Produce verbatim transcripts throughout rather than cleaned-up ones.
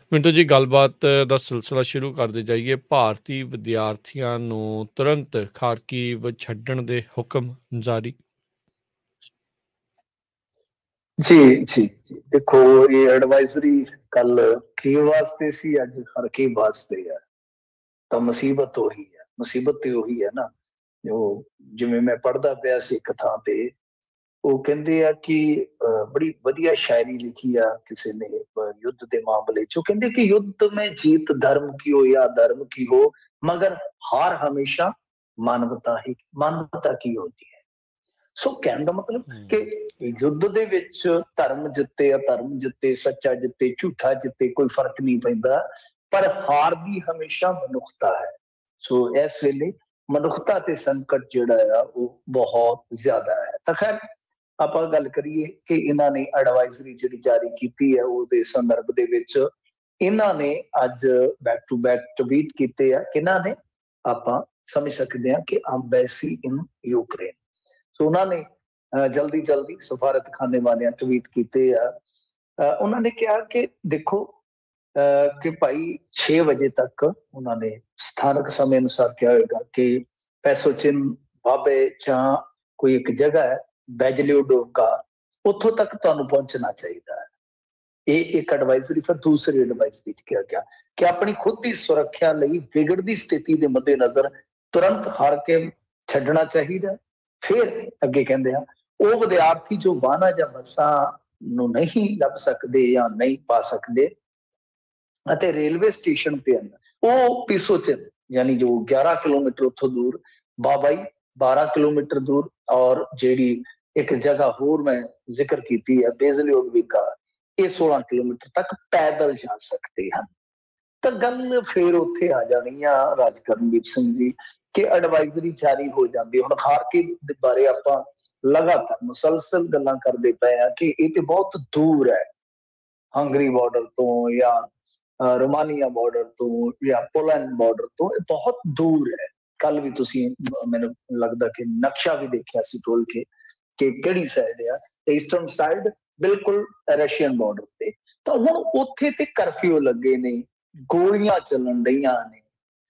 ਮਿੰਟੂ ਜੀ, ਗੱਲਬਾਤ ਦਾ ਸਿਲਸਿਲਾ ਸ਼ੁਰੂ ਕਰਦੇ ਜਾਈਏ। ਭਾਰਤੀ ਵਿਦਿਆਰਥੀਆਂ ਨੂੰ ਤੁਰੰਤ ਖਾਰਕੀਵ ਛੱਡਣ ਦੇ ਹੁਕਮ ਜਾਰੀ। ਜੀ ਜੀ ਜੀ ਦੇਖੋ, ਇਹ ਐਡਵਾਈਜ਼ਰੀ ਕੱਲ ਕੀ ਵਾਸਤੇ ਸੀ, ਅੱਜ ਖਾਰਕੀਵ ਵਾਸਤੇ ਹੈ। ਤਾਂ ਮੁਸੀਬਤ ਉਹੀ ਹੈ, ਮੁਸੀਬਤ ਤੇ ਉਹੀ ਹੈ ਨਾ। ਜੋ ਜਿਵੇਂ ਮੈਂ ਪੜ੍ਹਦਾ ਪਿਆ ਸੀ ਇੱਕ ਥਾਂ ਤੇ, ਉਹ ਕਹਿੰਦੇ ਆ ਕਿ ਅਹ, ਬੜੀ ਵਧੀਆ ਸ਼ਾਇਰੀ ਲਿਖੀ ਆ ਕਿਸੇ ਨੇ ਅਹ, युद्ध ਦੇ ਮਾਮਲੇ ਚ। ਉਹ ਕਹਿੰਦੇ ਕਿ युद्ध में जीत धर्म की हो या धर्म की हो, मगर हार हमेशा मानवता ही मानवता की होती है। ਸੋ ਕਹਿਣ ਦਾ ਮਤਲਬ ਕਿ ਯੁੱਧ ਦੇ ਵਿੱਚ ਧਰਮ ਜਿੱਤੇ, ਅਧਰਮ ਜਿੱਤੇ, ਸੱਚਾ ਜਿੱਤੇ, ਝੂਠਾ ਜਿੱਤੇ, ਕੋਈ ਫਰਕ ਨਹੀਂ ਪੈਂਦਾ, ਪਰ ਹਾਰ ਦੀ ਹਮੇਸ਼ਾ ਮਨੁੱਖਤਾ ਹੈ। ਸੋ ਇਸ ਵੇਲੇ ਮਨੁੱਖਤਾ ਤੇ ਸੰਕਟ ਜਿਹੜਾ ਆ ਉਹ ਬਹੁਤ ਜ਼ਿਆਦਾ ਹੈ। ਤਾਂ ਖੈਰ, ਆਪਾਂ ਗੱਲ ਕਰੀਏ ਕਿ ਇਹਨਾਂ ਨੇ ਐਡਵਾਈਜ਼ਰੀ ਜਿਹੜੀ ਜਾਰੀ ਕੀਤੀ ਹੈ, ਉਹਦੇ ਸੰਦਰਭ ਦੇ ਵਿੱਚ ਇਹਨਾਂ ਨੇ ਅੱਜ ਬੈਕ ਟੂ ਬੈਕ ਟਵੀਟ ਕੀਤੇ ਆ। ਕਿਹਨਾਂ ਨੇ? ਆਪਾਂ ਸਮਝ ਸਕਦੇ ਹਾਂ ਕਿ ਅੰਬੈਸੀ ਇਨ ਯੂਕਰੇਨ। ਸੋ ਉਹਨਾਂ ਨੇ ਜਲਦੀ ਜਲਦੀ ਸਫਾਰਤਖਾਨੇ ਵਾਲਿਆਂ ਟਵੀਟ ਕੀਤੇ ਆ। ਉਹਨਾਂ ਨੇ ਕਿਹਾ ਕਿ ਦੇਖੋ ਕਿ ਭਾਈ ਛੇ ਵਜੇ ਤੱਕ, ਉਹਨਾਂ ਨੇ ਸਥਾਨਕ ਸਮੇਂ ਅਨੁਸਾਰ ਕਿਹਾ ਹੋਏਗਾ ਕਿ ਪੈਸੋਚਿਨ ਬਾਬੇ ਜਾਂ ਕੋਈ ਇੱਕ ਜਗ੍ਹਾ ਹੈ ਬੈਜਲਿਓਡੋਵਕਾ, ਉੱਥੋਂ ਤੱਕ ਤੁਹਾਨੂੰ ਪਹੁੰਚਣਾ ਚਾਹੀਦਾ ਹੈ। ਇਹ ਇੱਕ ਐਡਵਾਈਜ਼ਰੀ। ਫਿਰ ਦੂਸਰੀ ਐਡਵਾਈਜ਼ਰੀ ਚ ਕਿਹਾ ਗਿਆ ਕਿ ਆਪਣੀ ਖੁਦ ਦੀ ਸੁਰੱਖਿਆ ਲਈ ਵਿਗੜਦੀ ਸਥਿਤੀ ਦੇ ਮੱਦੇਨਜ਼ਰ ਤੁਰੰਤ ਹਾਰ ਕੇ ਛੱਡਣਾ ਚਾਹੀਦਾ। ਫਿਰ ਅੱਗੇ ਕਹਿੰਦੇ ਆ, ਉਹ ਵਿਦਿਆਰਥੀ ਜੋ ਵਾਹਨਾਂ ਜਾਂ ਬੱਸਾਂ ਨੂੰ ਨਹੀਂ ਲੱਭ ਸਕਦੇ ਜਾਂ ਨਹੀਂ ਪਾ ਸਕਦੇ ਅਤੇ ਰੇਲਵੇ ਸਟੇਸ਼ਨ ਤੇ ਹਨ, ਉਹ ਪਿਸੋਚਿਨ ਯਾਨੀ ਜੋ ਗਿਆਰਾਂ ਕਿਲੋਮੀਟਰ ਉੱਥੋਂ ਦੂਰ, ਬਾਬਾਈ ਬਾਰਾਂ ਕਿਲੋਮੀਟਰ ਦੂਰ, ਔਰ ਜਿਹੜੀ ਇੱਕ ਜਗ੍ਹਾ ਹੋਰ ਮੈਂ ਜ਼ਿਕਰ ਕੀਤੀ ਹੈ ਬੇਜ਼ਲਿਓਡਵਿਕਾ, ਇਹ ਸੋਲਾਂ ਕਿਲੋਮੀਟਰ ਤੱਕ ਪੈਦਲ ਜਾ ਸਕਦੇ ਹਨ। ਤਾਂ ਗੱਲ ਫੇਰ ਉੱਥੇ ਆ ਜਾਣੀ ਆ ਰਾਜਕਰਨਵੀਰ ਸਿੰਘ ਜੀ, ਕਿ ਐਡਵਾਈਜ਼ਰੀ ਜਾਰੀ ਹੋ ਜਾਂਦੀ। ਹੁਣ ਖਾਰਕੀਵ ਦੇ ਬਾਰੇ ਆਪਾਂ ਲਗਾਤਾਰ ਮੁਸਲਸਲ ਗੱਲਾਂ ਕਰਦੇ ਪਏ ਆ ਕਿ ਇਹ ਤੇ ਬਹੁਤ ਦੂਰ ਹੈ, ਹੰਗਰੀ ਬਾਰਡਰ ਤੋਂ ਜਾਂ ਰੋਮਾਨੀਆ ਬਾਰਡਰ ਤੋਂ ਜਾਂ ਪੋਲੈਂਡ ਬਾਰਡਰ ਤੋਂ, ਇਹ ਬਹੁਤ ਦੂਰ ਹੈ। ਕੱਲ ਵੀ ਤੁਸੀਂ ਮੈਨੂੰ ਲੱਗਦਾ ਕਿ ਨਕਸ਼ਾ ਵੀ ਦੇਖਿਆ ਸੀ ਖੋਲ ਕੇ ਕਿ ਕਿਹੜੀ ਸਾਈਡ ਆ, ਈਸਟਰਨ ਸਾਈਡ ਬਿਲਕੁਲ ਰਸ਼ੀਅਨ ਬਾਰਡਰ ਤੇ। ਤਾਂ ਹੁਣ ਉੱਥੇ ਤੇ ਕਰਫਿਊ ਲੱਗੇ ਨੇ, ਗੋਲੀਆਂ ਚੱਲਣ ਰਹੀਆਂ ਨੇ।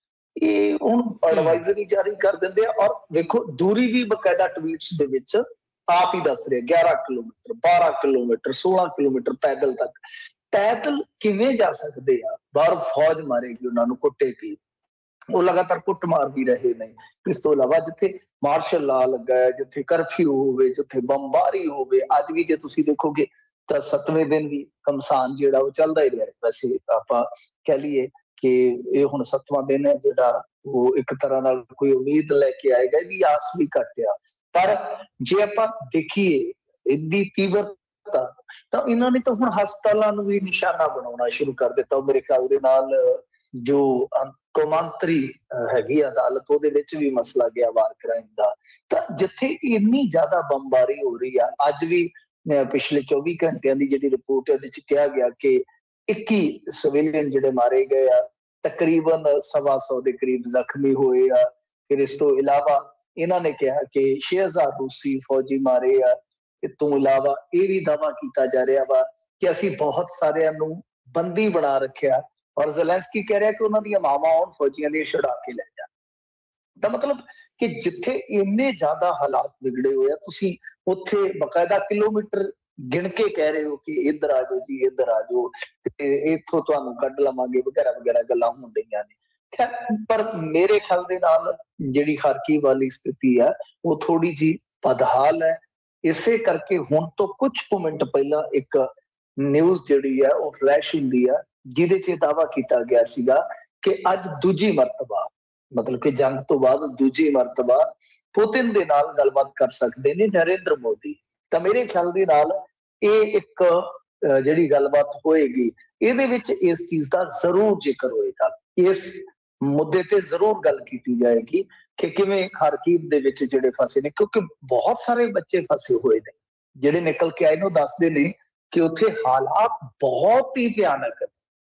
ਇਹ ਹੁਣ ਐਡਵਾਈਜ਼ਰੀ ਜਾਰੀ ਕਰ ਦਿੰਦੇ ਆ, ਔਰ ਵੇਖੋ ਦੂਰੀ ਵੀ ਬਕਾਇਦਾ ਟਵੀਟਸ ਦੇ ਵਿੱਚ ਆਪ ਹੀ ਦੱਸ ਰਿਹਾ, ਗਿਆਰਾਂ ਕਿਲੋਮੀਟਰ, ਬਾਰਾਂ ਕਿਲੋਮੀਟਰ, ਸੋਲਾਂ ਕਿਲੋਮੀਟਰ ਪੈਦਲ ਤੱਕ। ਪੈਦਲ ਕਿਵੇਂ ਜਾ ਸਕਦੇ ਆ? ਬਾਹਰ ਫੌਜ ਮਾਰੇਗੀ ਉਹਨਾਂ ਨੂੰ, ਕੁੱਟੇਗੀ। ਉਹ ਲਗਾਤਾਰ ਕੁੱਟ ਮਾਰਦੀ ਰਹੇ ਨੇ। ਇਸ ਤੋਂ ਇਲਾਵਾ ਜਿੱਥੇ ਮਾਰਸ਼ਲ ਲਾ ਲੱਗਾ ਹੈ, ਜਿੱਥੇ ਕਰਫਿਊ ਹੋਵੇ, ਜਿੱਥੇ ਬੰਬਾਰੀ ਹੋਵੇ, ਅੱਜ ਵੀ ਜੇ ਤੁਸੀਂ ਦੇਖੋਗੇ ਤਾਂ ਸੱਤਵੇਂ ਦਿਨ ਵੀ ਘਮਸਾਨ ਜਿਹੜਾ ਉਹ ਚੱਲਦਾ ਹੀ ਰਿਹਾ। ਵੈਸੇ ਆਪਾਂ ਕਹਿ ਲਈਏ ਕਿ ਇਹ ਹੁਣ ਸੱਤਵਾਂ ਦਿਨ ਹੈ ਜਿਹੜਾ ਉਹ ਇੱਕ ਤਰ੍ਹਾਂ ਨਾਲ ਕੋਈ ਉਮੀਦ ਲੈ ਕੇ ਆਏਗਾ, ਇਹਦੀ ਆਸ ਵੀ ਘੱਟ ਆ। ਪਰ ਜੇ ਆਪਾਂ ਦੇਖੀਏ ਇਹਦੀ ਤੀਬਰਤਾ, ਤਾਂ ਇਹਨਾਂ ਨੇ ਤਾਂ ਹੁਣ ਹਸਪਤਾਲਾਂ ਨੂੰ ਵੀ ਨਿਸ਼ਾਨਾ ਬਣਾਉਣਾ ਸ਼ੁਰੂ ਕਰ ਦਿੱਤਾ। ਮੇਰੇ ਖਿਆਲ ਦੇ ਨਾਲ ਜੋ ਕੌਮਾਂਤਰੀ ਹੈਗੀ ਅਦਾਲਤ, ਉਹਦੇ ਵਿੱਚ ਵੀ ਮਸਲਾ ਗਿਆ ਵਾਰ ਕ੍ਰਾਈਮ ਦਾ। ਤਾਂ ਜਿੱਥੇ ਇੰਨੀ ਜ਼ਿਆਦਾ ਬੰਬਾਰੀ ਹੋ ਰਹੀ ਆ, ਅੱਜ ਵੀ ਪਿਛਲੇ ਚੌਵੀ ਘੰਟਿਆਂ ਦੀ ਜਿਹੜੀ ਰਿਪੋਰਟ ਹੈ ਉਹਦੇ ਚ ਕਿਹਾ ਗਿਆ ਕਿ ਇੱਕੀ ਸਿਵਿਲੀਅਨ ਜਿਹੜੇ ਮਾਰੇ ਗਏ ਆ, ਤਕਰੀਬਨ ਸਵਾ ਸੌ ਦੇ ਕਰੀਬ ਜ਼ਖਮੀ ਹੋਏ ਆ। ਫਿਰ ਇਸ ਤੋਂ ਇਲਾਵਾ ਇਹਨਾਂ ਨੇ ਕਿਹਾ ਕਿ ਛੇ ਹਜ਼ਾਰ ਰੂਸੀ ਫੌਜੀ ਮਾਰੇ ਆ। ਇਸ ਤੋਂ ਇਲਾਵਾ ਇਹ ਵੀ ਦਾਅਵਾ ਕੀਤਾ ਜਾ ਰਿਹਾ ਵਾ ਕਿ ਅਸੀਂ ਬਹੁਤ ਸਾਰਿਆਂ ਨੂੰ ਬੰਦੀ ਬਣਾ ਰੱਖਿਆ, ਔਰ ਜ਼ੈਲੈਂਸਕੀ ਕਹਿ ਰਿਹਾ ਕਿ ਉਹਨਾਂ ਦੀਆਂ ਮਾਵਾਂ ਆਉਣ ਫੌਜੀਆਂ ਦੀਆਂ ਛੁਡਾ ਕੇ ਲੈ ਜਾਣ। ਤਾਂ ਮਤਲਬ ਕਿ ਜਿੱਥੇ ਇੰਨੇ ਜ਼ਿਆਦਾ ਹਾਲਾਤ ਵਿਗੜੇ ਹੋਏ ਆ, ਤੁਸੀਂ ਉੱਥੇ ਬਕਾਇਦਾ ਕਿਲੋਮੀਟਰ ਗਿਣ ਕੇ ਕਹਿ ਰਹੇ ਹੋ ਕਿ ਇੱਧਰ ਆ ਜਾਓ ਜੀ, ਇੱਧਰ ਆ ਜਾਓ, ਤੇ ਇੱਥੋਂ ਤੁਹਾਨੂੰ ਕੱਢ ਲਵਾਂਗੇ ਵਗੈਰਾ ਵਗੈਰਾ ਗੱਲਾਂ ਹੋਣ ਡਈਆਂ ਨੇ। ਪਰ ਮੇਰੇ ਖਿਆਲ ਦੇ ਨਾਲ ਜਿਹੜੀ ਖਾਰਕੀਵ ਵਾਲੀ ਸਥਿਤੀ ਆ ਉਹ ਥੋੜੀ ਜੀ ਬਦਹਾਲ ਹੈ। ਇਸੇ ਕਰਕੇ ਹੁਣ ਤੋਂ ਕੁਝ ਕੁ ਮਿੰਟ ਪਹਿਲਾਂ ਇੱਕ ਨਿਊਜ਼ ਜਿਹੜੀ ਆ ਉਹ ਫਲੈਸ਼ ਹੁੰਦੀ ਆ, ਜਿਹਦੇ ਚ ਦਾਅਵਾ ਕੀਤਾ ਗਿਆ ਸੀਗਾ ਕਿ ਅੱਜ ਦੂਜੀ ਮਰਤਬਾ, ਮਤਲਬ ਕਿ ਜੰਗ ਤੋਂ ਬਾਅਦ ਦੂਜੀ ਮਰਤਬਾ ਪੁਤਿਨ ਦੇ ਨਾਲ ਗੱਲਬਾਤ ਕਰ ਸਕਦੇ ਨੇ ਨਰਿੰਦਰ ਮੋਦੀ। ਤਾਂ ਮੇਰੇ ਖਿਆਲ ਦੇ ਨਾਲ ਇਹ ਇੱਕ ਜਿਹੜੀ ਗੱਲਬਾਤ ਹੋਏਗੀ, ਇਹਦੇ ਵਿੱਚ ਇਸ ਚੀਜ਼ ਦਾ ਜ਼ਰੂਰ ਜ਼ਿਕਰ ਹੋਏਗਾ। ਇਸ ਮੁੱਦੇ ਤੇ ਜ਼ਰੂਰ ਗੱਲ ਕੀਤੀ ਜਾਏਗੀ ਕਿ ਕਿਵੇਂ ਖਾਰਕੀਵ ਦੇ ਵਿੱਚ ਜਿਹੜੇ ਫਸੇ ਨੇ, ਕਿਉਂਕਿ ਬਹੁਤ ਸਾਰੇ ਬੱਚੇ ਫਸੇ ਹੋਏ ਨੇ ਜਿਹੜੇ ਨਿਕਲ ਕੇ ਆਏ ਨੇ, ਉਹ ਦੱਸਦੇ ਨੇ ਕਿ ਉੱਥੇ ਹਾਲਾਤ ਬਹੁਤ ਹੀ ਭਿਆਨਕ।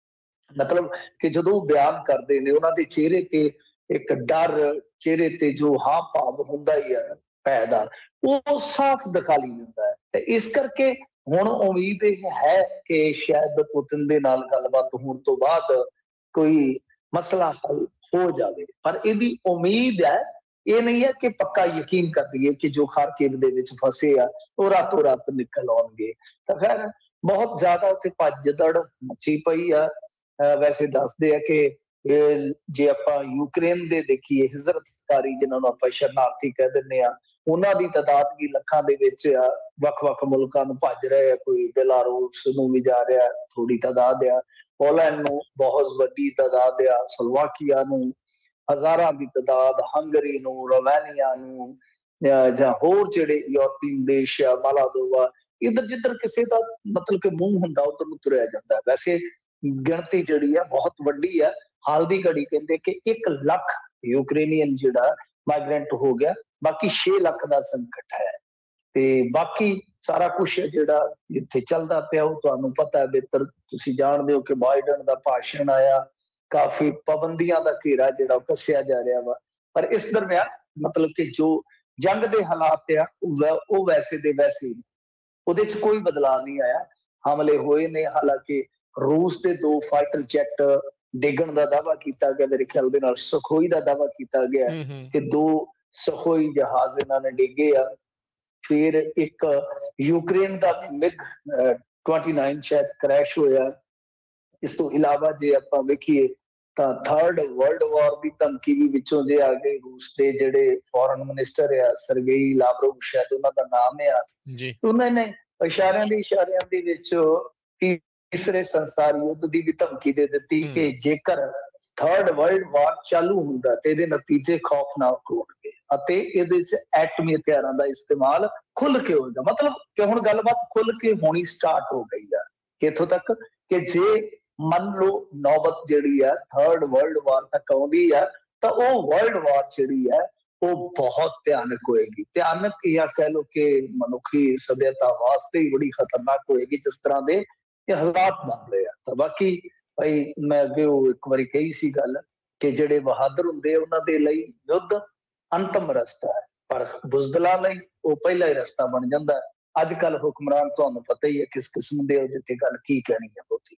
ਮਤਲਬ ਕਿ ਜਦੋਂ ਬਿਆਨ ਕਰਦੇ ਨੇ, ਉਹਨਾਂ ਦੇ ਚਿਹਰੇ ਤੇ ਇੱਕ ਡਰ, ਚਿਹਰੇ ਤੇ ਜੋ ਹਾਵ ਭਾਵ ਹੁੰਦਾ ਹੀ ਹੈ ਭੈ ਦਾ, ਉਹ ਸਾਫ਼ ਦਿਖਾਈ ਦਿੰਦਾ ਹੈ। ਤੇ ਇਸ ਕਰਕੇ ਹੁਣ ਉਮੀਦ ਇਹ ਹੈ ਕਿ ਸ਼ਾਇਦ ਪੁਤਿਨ ਦੇ ਨਾਲ ਗੱਲਬਾਤ ਹੋਣ ਤੋਂ ਬਾਅਦ ਕੋਈ ਮਸਲਾ ਹੱਲ ਹੋ ਜਾਵੇ, ਪਰ ਇਹਦੀ ਉਮੀਦ ਹੈ, ਇਹ ਨਹੀਂ ਹੈ ਕਿ ਪੱਕਾ ਯਕੀਨ ਕਰ ਦਈਏ ਕਿ ਜੋ ਖਾਰਕਿਵ ਦੇ ਵਿੱਚ ਫਸੇ ਆ ਉਹ ਰਾਤੋਂ ਰਾਤ ਨਿਕਲ ਆਉਣਗੇ। ਤਾਂ ਖੈਰ ਬਹੁਤ ਜ਼ਿਆਦਾ ਉੱਥੇ ਭੱਜ ਦੜ ਮੱਚੀ ਪਈ ਆ। ਵੈਸੇ ਦੱਸਦੇ ਆ ਕਿ ਜੇ ਆਪਾਂ ਯੂਕਰੇਨ ਦੇ ਦੇਖੀਏ, ਹਿਜਰਤਕਾਰੀ ਜਿਨ੍ਹਾਂ ਨੂੰ ਆਪਾਂ ਸ਼ਰਨਾਰਥੀ ਕਹਿ ਦਿੰਦੇ ਆ, ਉਹਨਾਂ ਦੀ ਤਾਦਾਦ ਵੀ ਲੱਖਾਂ ਦੇ ਵਿੱਚ ਆ, ਵੱਖ-ਵੱਖ ਮੁਲਕਾਂ ਨੂੰ ਭੱਜ ਰਹੇ ਆ, ਕੋਈ ਬੇਲਾਰੂਸ ਨੂੰ ਵੀ ਜਾ ਰਿਹਾ, ਥੋੜੀ ਤਾਦਾਦ ਆ, ਪੋਲੈਂਡ ਨੂੰ ਬਹੁਤ ਵੱਡੀ ਤਾਦਾਦ ਆ, ਸਲੋਵਾਕੀਆ ਨੂੰ ਹਜ਼ਾਰਾਂ ਦੀ ਤਾਦਾਦ, ਹੰਗਰੀ ਨੂੰ, ਰੋਮਾਨੀਆ ਨੂੰ, ਜਾਂ ਹੋਰ ਜਿਹੜੇ ਯੂਰਪੀਨ ਦੇਸ਼ ਆ, ਮਾਲਾਦੋਵਾ, ਇੱਧਰ ਜਿੱਧਰ ਕਿਸੇ ਦਾ ਮਤਲਬ ਕਿ ਮੂੰਹ ਹੁੰਦਾ ਉਧਰ ਨੂੰ ਤੁਰਿਆ ਜਾਂਦਾ। ਵੈਸੇ ਗਿਣਤੀ ਜਿਹੜੀ ਆ ਬਹੁਤ ਵੱਡੀ ਆ। ਹਾਲ ਦੀ ਘੜੀ ਕਹਿੰਦੇ ਕਿ ਇੱਕ ਲੱਖ ਯੂਕਰੇਨੀਅਨ ਜਿਹੜਾ ਮਾਈਗ੍ਰੈਂਟ ਹੋ ਗਿਆ, ਬਾਕੀ ਛੇ ਲੱਖ ਦਾ ਸੰਕਟ ਹੈ। ਤੇ ਬਾਕੀ ਸਾਰਾ ਕੁਛ ਜਿਹੜਾ ਇੱਥੇ ਚੱਲਦਾ ਪਿਆ ਉਹ ਤੁਹਾਨੂੰ ਪਤਾ ਹੈ ਬਿਹਤਰ, ਤੁਸੀਂ ਜਾਣਦੇ ਹੋ ਕਿ ਬਾਈਡਨ ਦਾ ਭਾਸ਼ਣ ਆਇਆ, ਕਾਫੀ ਪਾਬੰਦੀਆਂ ਦਾ ਘੇਰਾ ਜਿਹੜਾ ਉਹ ਕੱਸਿਆ ਜਾ ਰਿਹਾ ਵਾ। ਪਰ ਇਸ ਦਰਮਿਆਨ ਮਤਲਬ ਕਿ ਜੋ ਜੰਗ ਦੇ ਹਾਲਾਤ ਆ ਉਹ ਵੈਸੇ ਦੇ ਵੈਸੇ, ਉਹਦੇ ਚ ਕੋਈ ਬਦਲਾਅ ਨਹੀਂ ਆਇਆ। ਹਮਲੇ ਹੋਏ ਨੇ, ਹਾਲਾਂਕਿ ਰੂਸ ਦੇ ਦੋ ਫਾਈਟਰ ਜੈਟ ਡਿੱਗਣ ਦਾ ਦਾਅਵਾ ਕੀਤਾ ਗਿਆ, ਮੇਰੇ ਖਿਆਲ ਦੇ ਨਾਲ ਸੁਖੋਈ ਦਾ ਦਾਅਵਾ ਕੀਤਾ ਗਿਆ ਕਿ ਦੋ ਸੁਖੋਈ ਜਹਾਜ਼ ਇਹਨਾਂ ਨੇ ਡਿੱਗੇ ਆ। ਫਿਰ ਇੱਕ ਯੂਕਰੇਨ ਦਾ ਮਿਗ ਉਨੱਤੀ ਸ਼ਾਇਦ ਕ੍ਰੈਸ਼ ਹੋਇਆ। ਇਸ ਤੋਂ ਇਲਾਵਾ ਜੇ ਆਪਾਂ ਵੇਖੀਏ ਤਾਂ ਥਰਡ ਵਰਲਡ ਵਾਰ ਦੀ ਧਮਕੀ ਵੀ ਵਿੱਚੋਂ ਜੇ ਆ ਗਈ। ਰੂਸ ਦੇ ਜਿਹੜੇ ਫੋਰਨ ਮਿਨਿਸਟਰ ਆ, ਸਰਗੇਈ ਲਾਵਰੋਵ ਸ਼ਾਇਦ ਉਹਨਾਂ ਦਾ ਨਾਮ ਆ, ਉਹਨਾਂ ਨੇ ਇਸ਼ਾਰਿਆਂ ਦੇ ਇਸ਼ਾਰਿਆਂ ਦੇ ਵਿੱਚ ਤੀਸਰੇ ਸੰਸਾਰ ਯੁੱਧ ਦੀ ਵੀ ਧਮਕੀ ਦੇ ਦਿੱਤੀ ਕਿ ਜੇਕਰ ਥਰਡ ਵਰਲਡ ਵਾਰ ਚਾਲੂ ਹੁੰਦਾ ਤੇ ਇਹਦੇ ਨਤੀਜੇ ਖੌਫਨਾਕ ਹੋਣਗੇ ਅਤੇ ਇਹਦੇ ਚ ਐਟਮੀ ਹਥਿਆਰਾਂ ਦਾ ਇਸਤੇਮਾਲ ਖੁੱਲ ਕੇ ਹੋਏਗਾ। ਮਤਲਬ ਕਿ ਹੁਣ ਗੱਲਬਾਤ ਖੁੱਲ ਕੇ ਹੋਣੀ ਸਟਾਰਟ ਹੋ ਗਈ ਆ, ਕਿ ਇੱਥੋਂ ਤੱਕ ਕਿ ਜੇ ਮੰਨ ਲਓ ਨੌਬਤ ਜਿਹੜੀ ਆ ਥਰਡ ਵਰਲਡ ਵਾਰ ਤੱਕ ਆਉਂਦੀ ਆ ਤਾਂ ਉਹ ਵਰਲਡ ਵਾਰ ਜਿਹੜੀ ਆ ਉਹ ਬਹੁਤ ਭਿਆਨਕ ਹੋਏਗੀ। ਭਿਆਨਕ ਜਾਂ ਕਹਿ ਲਓ ਕਿ ਮਨੁੱਖੀ ਸਭਿਅਤਾ ਵਾਸਤੇ ਹੀ ਬੜੀ ਖਤਰਨਾਕ ਹੋਏਗੀ, ਜਿਸ ਤਰ੍ਹਾਂ ਦੇ ਇਹ ਹਾਲਾਤ ਬਣ ਰਹੇ ਆ। ਤਾਂ ਬਾਕੀ ਭਾਈ ਮੈਂ ਅੱਗੇ ਉਹ ਇੱਕ ਵਾਰੀ ਕਹੀ ਸੀ ਗੱਲ ਕਿ ਜਿਹੜੇ ਬਹਾਦਰ ਹੁੰਦੇ ਆ ਉਹਨਾਂ ਦੇ ਲਈ ਯੁੱਧ ਅੰਤਮ ਰਸਤਾ ਹੈ, ਪਰ ਬੁਜ਼ਦਲਾਂ ਲਈ ਉਹ ਪਹਿਲਾ ਹੀ ਰਸਤਾ ਬਣ ਜਾਂਦਾ। ਅੱਜ ਕੱਲ ਹੁਕਮਰਾਨ ਤੁਹਾਨੂੰ ਪਤਾ ਹੀ ਹੈ ਕਿਸ ਕਿਸਮ ਦੇ, ਉਹਦੇ ਤੇ ਗੱਲ ਕੀ ਕਹਿਣੀ ਹੈ ਬਹੁਤੀ।